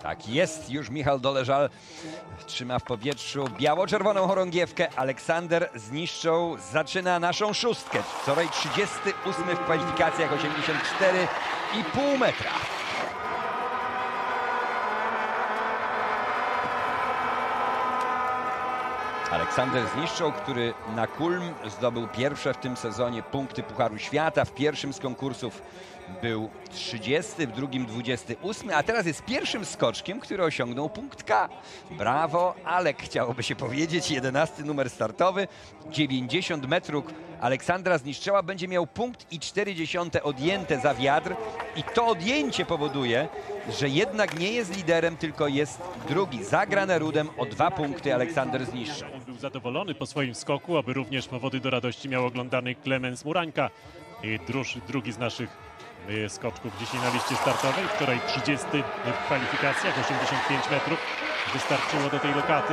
Tak jest, już Michał Doleżal trzyma w powietrzu biało-czerwoną chorągiewkę. Aleksander Zniszczał zaczyna naszą szóstkę. Wczoraj 38 w kwalifikacjach, 84,5 metra. Aleksander Zniszczał, który na Kulm zdobył pierwsze w tym sezonie punkty Pucharu Świata. W pierwszym z konkursów był 30, w drugim 28, a teraz jest pierwszym skoczkiem, który osiągnął punkt K. Brawo, Alek, chciałoby się powiedzieć. 11 numer startowy, 90 metrów. Aleksandra Zniszczała będzie miał punkt i 0,4 odjęte za wiatr. I to odjęcie powoduje, że jednak nie jest liderem, tylko jest drugi. Za Granerudem o 2 punkty Aleksander Zniszczał. Był zadowolony po swoim skoku, aby również powody do radości miał oglądany Klemens Murańka. Drugi z naszych skoczków dzisiaj na liście startowej. Wczoraj 30 w kwalifikacjach, 85 metrów wystarczyło do tej lokaty.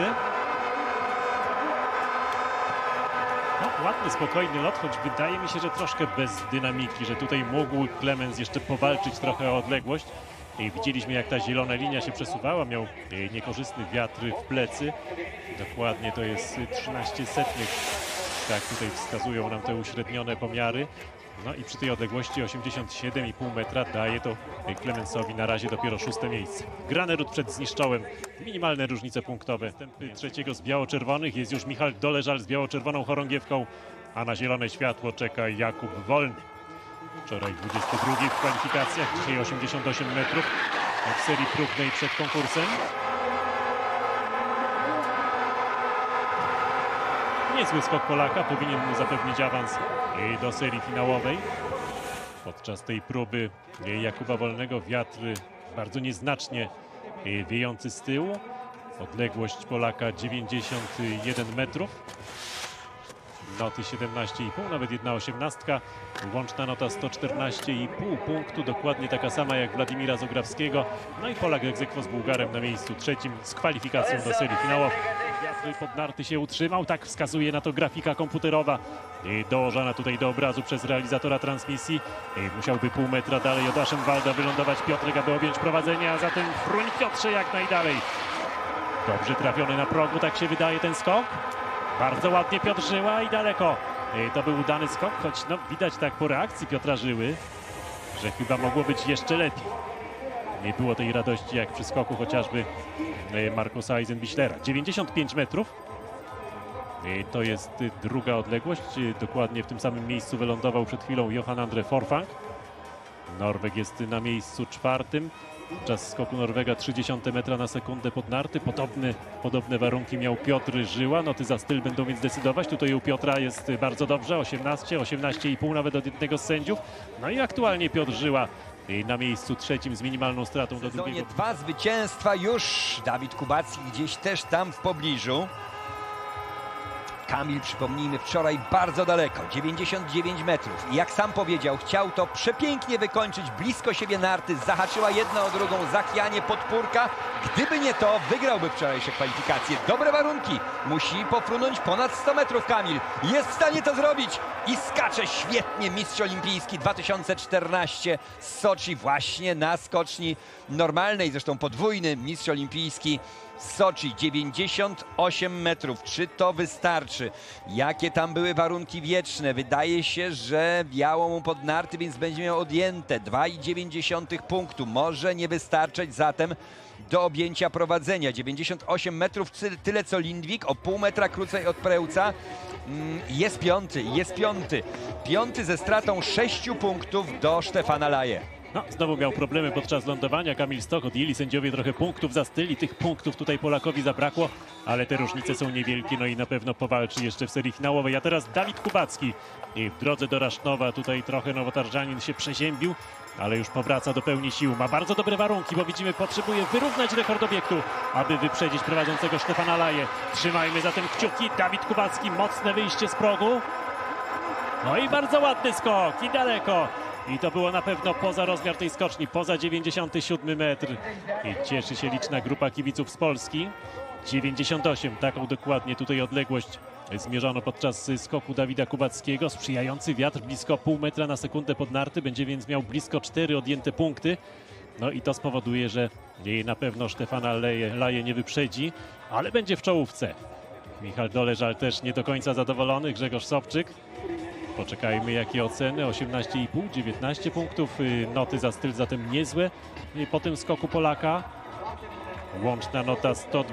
No, ładny, spokojny lot, choć wydaje mi się, że troszkę bez dynamiki, że tutaj mógł Klemens jeszcze powalczyć trochę o odległość. I widzieliśmy, jak ta zielona linia się przesuwała, miał niekorzystny wiatr w plecy. Dokładnie to jest 13 setnych, tak tutaj wskazują nam te uśrednione pomiary. No i przy tej odległości 87,5 metra daje to Klemensowi na razie dopiero 6. miejsce. Granerud przed Zniszczałem, minimalne różnice punktowe. Następny trzeciego z biało-czerwonych jest już Michał Doleżal z biało-czerwoną chorągiewką, a na zielone światło czeka Jakub Wolny. Wczoraj 22 w kwalifikacjach, dzisiaj 88 metrów w serii próbnej przed konkursem. Niezły skok Polaka, powinien mu zapewnić awans do serii finałowej. Podczas tej próby Jakuba Wolnego wiatr bardzo nieznacznie wiejący z tyłu. Odległość Polaka 91 metrów. Noty 17,5, nawet 1,18. Łączna nota 114,5 punktu, dokładnie taka sama jak Władimira Zograwskiego. No i Polak ex aequo z Bułgarem na miejscu trzecim z kwalifikacją do serii finałowej. Wiatr pod narty się utrzymał, tak wskazuje na to grafika komputerowa dołożona tutaj do obrazu przez realizatora transmisji. Musiałby pół metra dalej od Aschenwalda wylądować Piotrek, aby objąć prowadzenie, a zatem fruń Piotrze jak najdalej. Dobrze trafiony na progu, tak się wydaje ten skok. Bardzo ładnie Piotr Żyła i daleko. To był udany skok, choć no, widać tak po reakcji Piotra Żyły, że chyba mogło być jeszcze lepiej. Nie było tej radości jak przy skoku chociażby Markusa Eisenbichlera. 95 metrów. To jest druga odległość. Dokładnie w tym samym miejscu wylądował przed chwilą Johan Andre Forfang. Norweg jest na miejscu czwartym. Czas skoku Norwega 0,3 metra na sekundę pod narty. Podobne warunki miał Piotr Żyła. Noty za styl będą więc decydować. Tutaj u Piotra jest bardzo dobrze. 18, 18,5 nawet od jednego z sędziów. No i aktualnie Piotr Żyła na miejscu trzecim z minimalną stratą do drugiego. 2 zwycięstwa już. Dawid Kubacki gdzieś też tam w pobliżu. Kamil, przypomnijmy, wczoraj bardzo daleko, 99 metrów. I jak sam powiedział, chciał to przepięknie wykończyć, blisko siebie narty, zahaczyła jedna o drugą, zachwianie, podpórka. Gdyby nie to, wygrałby wczorajsze kwalifikacje. Dobre warunki, musi pofrunąć ponad 100 metrów Kamil. Jest w stanie to zrobić i skacze świetnie mistrz olimpijski 2014 z Soczi, właśnie na skoczni normalnej, zresztą podwójny mistrz olimpijski z Soczi, 98 metrów. Czy to wystarczy? Jakie tam były warunki wieczne? Wydaje się, że wiało mu pod narty, więc będzie miał odjęte 2,9 punktu. Może nie wystarczyć zatem do objęcia prowadzenia. 98 metrów, tyle co Lindvik, o pół metra krócej od Prełca. Jest piąty, jest piąty. Piąty ze stratą 6 punktów do Stefana Laje. No, znowu miał problemy podczas lądowania. Kamil Stoch, odjęli sędziowie trochę punktów za styl i tych punktów tutaj Polakowi zabrakło, ale te różnice są niewielkie, no i na pewno powalczy jeszcze w serii finałowej. A teraz Dawid Kubacki i w drodze do Rasznowa tutaj trochę nowotarżanin się przeziębił, ale już powraca do pełni sił. Ma bardzo dobre warunki, bo widzimy, potrzebuje wyrównać rekord obiektu, aby wyprzedzić prowadzącego Stefana Laje. Trzymajmy zatem kciuki. Dawid Kubacki, mocne wyjście z progu. No i bardzo ładny skok i daleko. I to było na pewno poza rozmiar tej skoczni, poza 97 metr. I cieszy się liczna grupa kibiców z Polski. 98, taką dokładnie tutaj odległość zmierzono podczas skoku Dawida Kubackiego. Sprzyjający wiatr blisko pół metra na sekundę pod narty, będzie więc miał blisko 4 odjęte punkty. No i to spowoduje, że jej na pewno Stefana Laje nie wyprzedzi, ale będzie w czołówce. Michał Doleżal też nie do końca zadowolony, Grzegorz Sobczyk. Poczekajmy, jakie oceny, 18,5, 19 punktów, noty za styl zatem niezłe. Po tym skoku Polaka łączna nota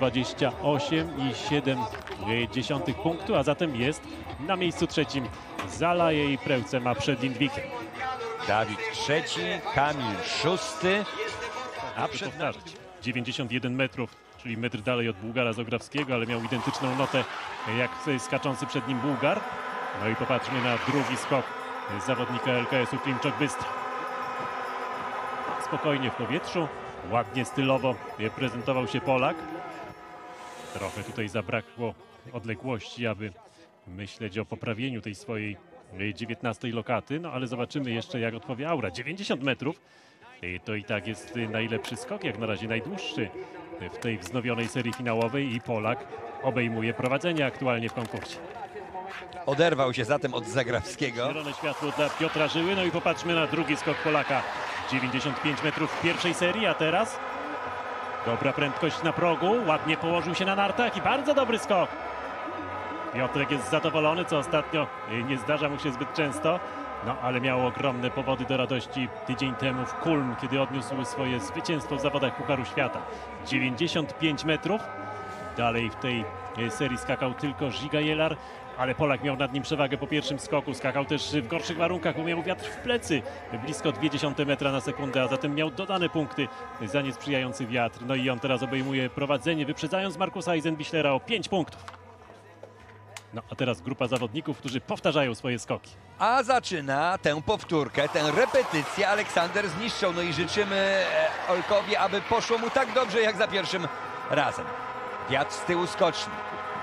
128,7 punktu, a zatem jest na miejscu trzecim za Laje i Prełcem, a przed Lindvikiem. Dawid trzeci, Kamil szósty, a przed Powtarzać. 91 metrów, czyli metr dalej od Bułgara Zograwskiego, ale miał identyczną notę jak skaczący przed nim Bułgar. No i popatrzmy na drugi skok zawodnika LKS-u Klimczok-Bystra. Spokojnie w powietrzu, ładnie stylowo prezentował się Polak. Trochę tutaj zabrakło odległości, aby myśleć o poprawieniu tej swojej 19 lokaty, no ale zobaczymy jeszcze, jak odpowie aura. 90 metrów to i tak jest najlepszy skok, jak na razie najdłuższy w tej wznowionej serii finałowej i Polak obejmuje prowadzenie aktualnie w konkursie. Oderwał się zatem od Zagrawskiego. Zielone światło dla Piotra Żyły, no i popatrzmy na drugi skok Polaka. 95 metrów w pierwszej serii, a teraz dobra prędkość na progu, ładnie położył się na nartach i bardzo dobry skok. Piotrek jest zadowolony, co ostatnio nie zdarza mu się zbyt często, no ale miał ogromne powody do radości tydzień temu w Kulm, kiedy odniósł swoje zwycięstwo w zawodach Pucharu Świata. 95 metrów, dalej w tej serii skakał tylko Žiga Jelar, ale Polak miał nad nim przewagę po pierwszym skoku, skakał też w gorszych warunkach, bo miał wiatr w plecy, blisko 0,2 metra na sekundę, a zatem miał dodane punkty za niesprzyjający wiatr. No i on teraz obejmuje prowadzenie, wyprzedzając Markusa Eisenbichlera o 5 punktów. No a teraz grupa zawodników, którzy powtarzają swoje skoki. A zaczyna tę powtórkę, tę repetycję Aleksander Zniszczał. No i życzymy Olkowi, aby poszło mu tak dobrze jak za pierwszym razem. Wiatr z tyłu skoczni.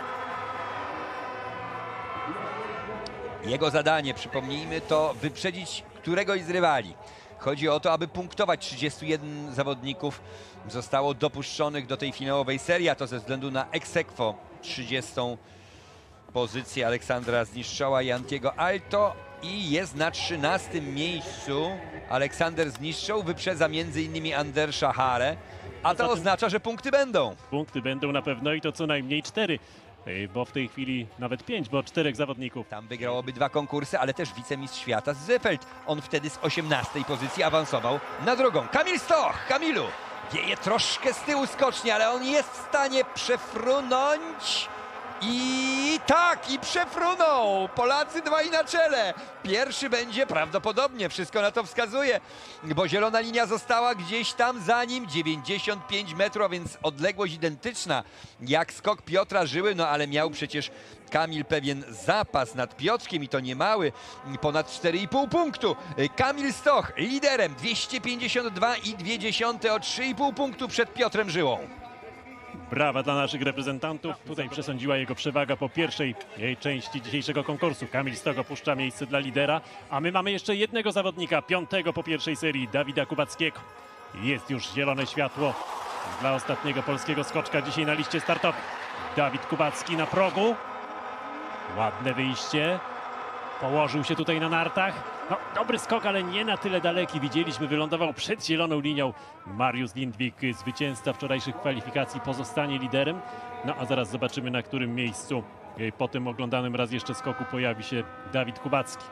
Jego zadanie, przypomnijmy, to wyprzedzić któregoś z rywali. Chodzi o to, aby punktować. 31 zawodników zostało dopuszczonych do tej finałowej serii, a to ze względu na ex aequo 30. pozycję Aleksandra Zniszczała i Antiego Alto i jest na 13. miejscu. Aleksander Zniszczał wyprzedza m.in. Andersa Hare, a to oznacza, że punkty będą. Punkty będą na pewno i to co najmniej 4, bo w tej chwili nawet 5, bo 4 zawodników. Tam wygrał obydwa konkursy, ale też wicemistrz świata Zefeld. On wtedy z 18. pozycji awansował na drugą. Kamil Stoch, Kamilu, wieje troszkę z tyłu skocznie, ale on jest w stanie przefrunąć. I tak, i przefrunął! Polacy dwaj na czele. Pierwszy będzie prawdopodobnie, wszystko na to wskazuje, bo zielona linia została gdzieś tam za nim, 95 metrów, a więc odległość identyczna jak skok Piotra Żyły, no ale miał przecież Kamil pewien zapas nad Piotrkiem i to niemały, ponad 4,5 punktu. Kamil Stoch liderem, 252,2 o 3,5 punktu przed Piotrem Żyłą. Brawa dla naszych reprezentantów. Tutaj przesądziła jego przewaga po pierwszej części dzisiejszego konkursu. Kamil Stoch opuszcza miejsce dla lidera, a my mamy jeszcze jednego zawodnika, 5. po pierwszej serii, Dawida Kubackiego. Jest już zielone światło dla ostatniego polskiego skoczka dzisiaj na liście startowej. Dawid Kubacki na progu. Ładne wyjście. Położył się tutaj na nartach. No, dobry skok, ale nie na tyle daleki. Widzieliśmy, wylądował przed zieloną linią. Mariusz Lindvik, zwycięzca wczorajszych kwalifikacji, pozostanie liderem. No a zaraz zobaczymy, na którym miejscu po tym oglądanym raz jeszcze skoku pojawi się Dawid Kubacki.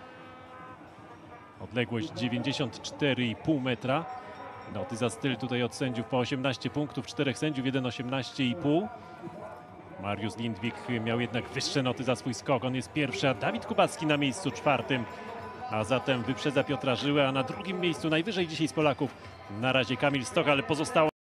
Odległość 94,5 metra. Noty za styl tutaj od sędziów po 18 punktów, 4 sędziów, 1 18,5. Mariusz Lindvik miał jednak wyższe noty za swój skok. On jest pierwszy, a Dawid Kubacki na miejscu 4. A zatem wyprzedza Piotra Żyłę, a na drugim miejscu najwyżej dzisiaj z Polaków na razie Kamil Stoch, ale pozostało